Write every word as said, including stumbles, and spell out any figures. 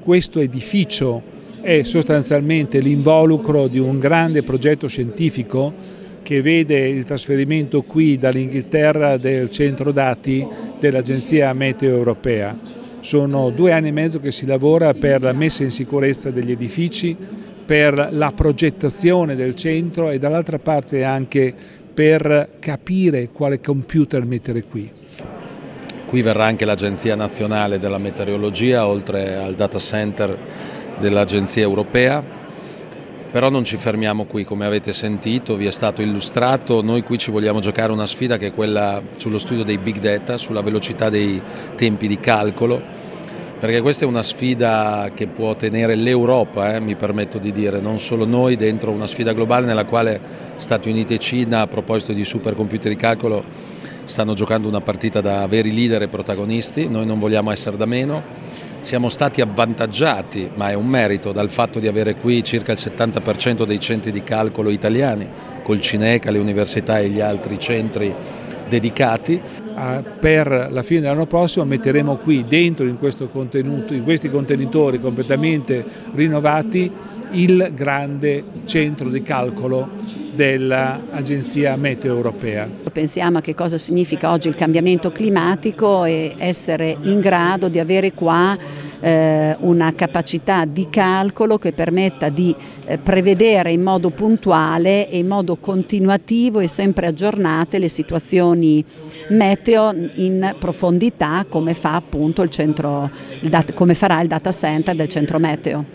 questo edificio è sostanzialmente l'involucro di un grande progetto scientifico che vede il trasferimento qui dall'Inghilterra del centro dati dell'Agenzia Meteo Europea. Sono due anni e mezzo che si lavora per la messa in sicurezza degli edifici, per la progettazione del centro e dall'altra parte anche per capire quale computer mettere qui. Qui verrà anche l'Agenzia Nazionale della Meteorologia, oltre al data center dell'Agenzia Europea, però non ci fermiamo qui, come avete sentito, vi è stato illustrato, noi qui ci vogliamo giocare una sfida che è quella sullo studio dei big data, sulla velocità dei tempi di calcolo, perché questa è una sfida che può tenere l'Europa, eh, mi permetto di dire, non solo noi, dentro una sfida globale nella quale Stati Uniti e Cina, a proposito di supercomputer di calcolo, stanno giocando una partita da veri leader e protagonisti. Noi non vogliamo essere da meno. Siamo stati avvantaggiati, ma è un merito, dal fatto di avere qui circa il settanta per cento dei centri di calcolo italiani, col Cineca, le università e gli altri centri dedicati. Per la fine dell'anno prossimo metteremo qui dentro in, questo contenuto, in questi contenitori completamente rinnovati il grande centro di calcolo dell'Agenzia Meteo Europea. Pensiamo a che cosa significa oggi il cambiamento climatico e essere in grado di avere qua eh, una capacità di calcolo che permetta di eh, prevedere in modo puntuale e in modo continuativo e sempre aggiornate le situazioni meteo in profondità come fa appunto il centro, il dat- come farà il data center del centro meteo.